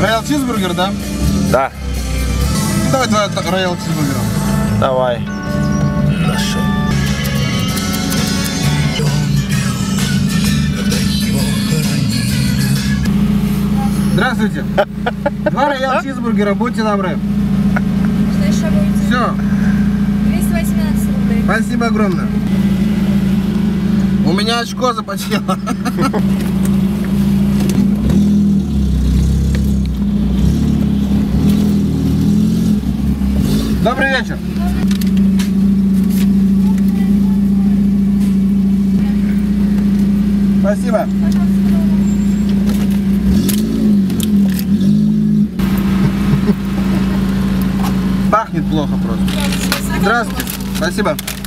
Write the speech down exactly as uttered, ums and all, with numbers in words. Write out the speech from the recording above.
Роял чизбургер, да? Да. Давай два роял чизбургера. Давай. Здравствуйте. Два роял чизбургера, будьте добры. Что еще будете? Все. двести восемнадцать рублей. Спасибо огромное. У меня очко запотело. Добрый вечер. Спасибо. Пахнет плохо просто. Здравствуйте. Спасибо.